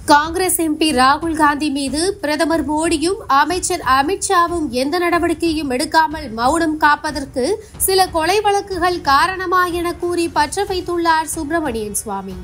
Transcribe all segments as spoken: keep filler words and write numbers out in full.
Congress MP ராகுல் காந்தி மீது பிரதமர் மோடியும் அமைச்சர் அமித் ஷாவும் எந்த நடவடிக்கையும் எடுக்காமல் மௌனம் காப்பதற்கு சில கொலை வழக்குகள் காரணமா என கூறி பற்ற வைத்துள்ளார் சுப்பிரமணியன் சுவாமி.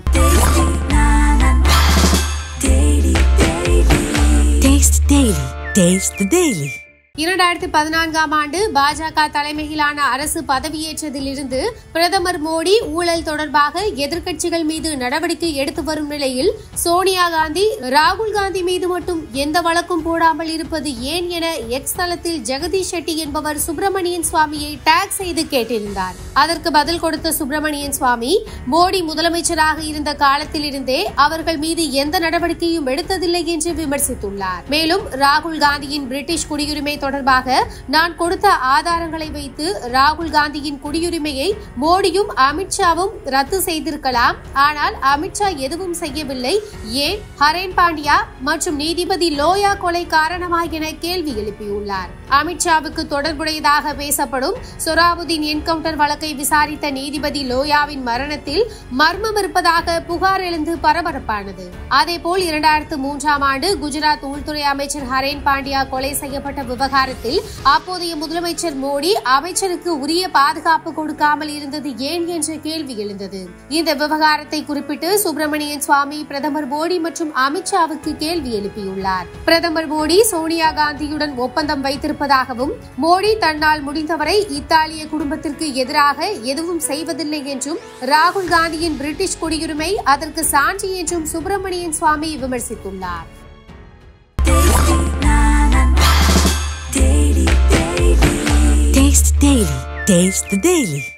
இரண்டாயிரத்தி பதினான்காம் ஆண்டு பாஜக தலைமையிலான அரசு பதவியேற்றதிலிருந்து பிரதமர் மோடி ஊழல் தொடர்பாக எதிர்க்கட்சிகள் மீது நடவடிக்கை எடுத்து வரும் நிலையில் சோனியா காந்தி ராகுல் காந்தி மீது மட்டும் எந்த வழக்கும் போடாமல் இருப்பது ஏன் என எக்ஸ் தளத்தில் ஜெகதீஷ் ஷெட்டி என்பவர் சுப்பிரமணியன் சுவாமியை டாக் செய்து கேட்டிருந்தார். அதற்கு பதில் கொடுத்த சுப்பிரமணியன் சுவாமி, மோடி முதலமைச்சராக இருந்த காலத்திலிருந்தே அவர்கள் மீது எந்த நடவடிக்கையும் எடுத்ததில்லை என்று விமர்சித்துள்ளார். மேலும் ராகுல் காந்தியின் பிரிட்டிஷ் குடியுரிமை தொடர்பாக நான் கொடுத்த ஆதாரங்களை வைத்து ராகுல் காந்தியின் குடியுரிமையை மோடியும் அமித்ஷாவும் ரத்து செய்திருக்கலாம். ஆனால் அமித்ஷா எதுவும் செய்யவில்லை. ஏன் ஹரேன் பாண்டியா மற்றும் நீதிபதி லோயா கொலை காரணமா என கேள்வி எழுப்பியுள்ளார். அமித்ஷாவுக்கு தொடர்புடையதாக பேசப்படும் சொராபுதீன் என்கவுண்டர் வழக்கை விசாரித்த நீதிபதி லோயாவின் மரணத்தில் மர்மம் இருப்பதாக புகார் எழுந்து பரபரப்பானது. அதேபோல் இரண்டாயிரத்து மூன்றாம் ஆண்டு குஜராத் உள்துறை அமைச்சர் ஹரேன் பாண்டியா கொலை செய்யப்பட்ட விவகாரத்தில் அப்போதைய முதலமைச்சர் மோடி அமைச்சருக்கு உரிய பாதுகாப்பு கொடுக்காமல் இருந்தது ஏன் என்ற கேள்வி எழுந்தது. இந்த விவகாரத்தை குறிப்பிட்டு சுப்பிரமணியன் சுவாமி பிரதமர் மோடி மற்றும் அமித்ஷாவுக்கு கேள்வி எழுப்பியுள்ளார். பிரதமர் மோடி சோனியா காந்தியுடன் ஒப்பந்தம் வைத்திருப்பதாகவும் மோடி தன்னால் முடிந்தவரை இத்தாலிய குடும்பத்திற்கு எதிராக எதுவும் செய்வதில்லை என்றும் ராகுல் காந்தியின் பிரிட்டிஷ் குடியுரிமை அதற்கு சான்று என்றும் சுப்பிரமணியன் சுவாமி விமர்சித்துள்ளார். Taste the Daily. Taste the Daily.